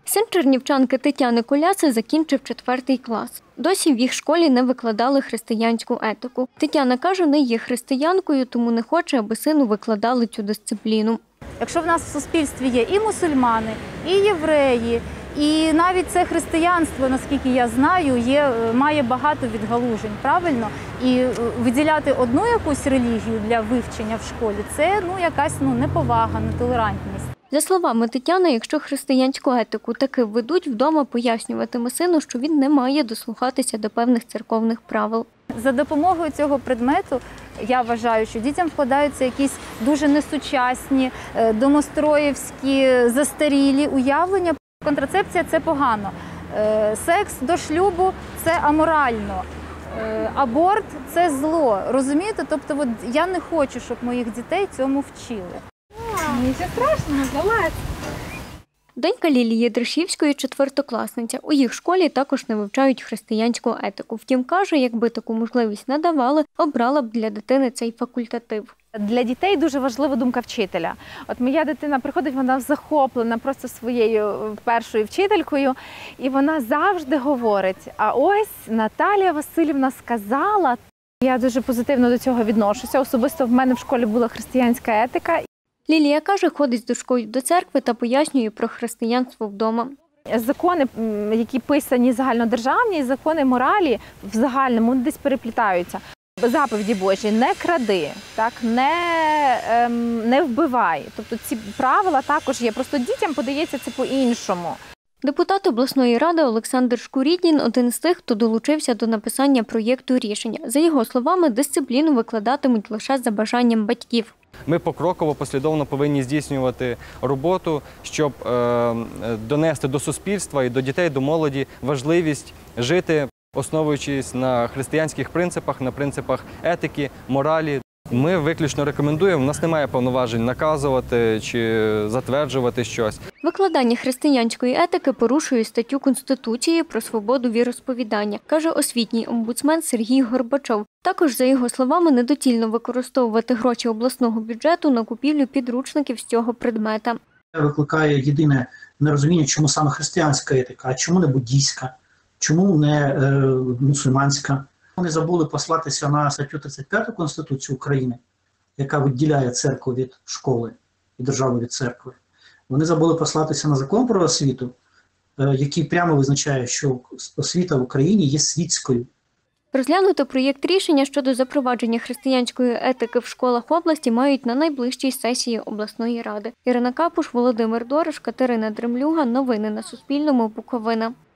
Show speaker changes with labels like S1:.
S1: Син чернівчанки Тетяни Коляси закінчив 4 клас. Досі в їх школі не викладали християнську етику. Тетяна каже, не є християнкою, тому не хоче, аби сину викладали цю дисципліну.
S2: Якщо в нас в суспільстві є і мусульмани, і євреї, і навіть це християнство, наскільки я знаю, має багато відгалужень, правильно? І виділяти одну якусь релігію для вивчення в школі – це якась неповага, нетолерантність.
S1: За словами Тетяни, якщо християнську етику таки введуть, вдома пояснюватиме сину, що він не має дослухатися до певних церковних правил.
S2: За допомогою цього предмету я вважаю, що дітям вкладаються якісь дуже несучасні, домостроївські, застарілі уявлення. Контрацепція – це погано, секс до шлюбу – це аморально, аборт – це зло. Розумієте? Тобто я не хочу, щоб моїх дітей цьому вчили.
S3: Нічого страшного, залазь.
S1: Донька Лілії Дришівської – 4-класниця. У їх школі також не вивчають християнську етику. Втім, каже, якби таку можливість надавали, обрала б для дитини цей факультатив.
S3: Для дітей дуже важлива думка вчителя. От моя дитина приходить, вона захоплена просто своєю першою вчителькою, і вона завжди говорить, а ось Наталія Василівна сказала. Я дуже позитивно до цього відношуся. Особисто в мене в школі була християнська етика.
S1: Лілія каже, ходить з дочкою до церкви та пояснює про християнство вдома.
S3: Закони, які писані загальнодержавні, і закони моралі в загальному десь переплітаються. Заповіді Божі – не кради, так, не вбивай. Тобто ці правила також є, просто дітям подається це по-іншому.
S1: Депутат обласної ради Олександр Шкурідін – один з тих, хто долучився до написання проєкту рішення. За його словами, дисципліну викладатимуть лише за бажанням батьків.
S4: Ми покроково, послідовно повинні здійснювати роботу, щоб донести до суспільства і до дітей, до молоді важливість жити, основуючись на християнських принципах, на принципах етики, моралі. Ми виключно рекомендуємо, у нас немає повноважень наказувати чи затверджувати щось.
S1: Викладання християнської етики порушує статтю Конституції про свободу віросповідання, каже освітній омбудсмен Сергій Горбачов. Також, за його словами, недоцільно використовувати гроші обласного бюджету на купівлю підручників з цього предмета.
S5: Викликає єдине нерозуміння, чому саме християнська етика, а чому не буддійська, чому не мусульманська. Вони забули послатися на статтю 35 Конституції України, яка відділяє церкву від школи і державу від церкви. Вони забули послатися на закон про освіту, який прямо визначає, що освіта в Україні є світською.
S1: Розглянути проєкт рішення щодо запровадження християнської етики в школах області мають на найближчій сесії обласної ради. Ірина Капуш, Володимир Дорож, Катерина Дремлюга. Новини на Суспільному. Буковина.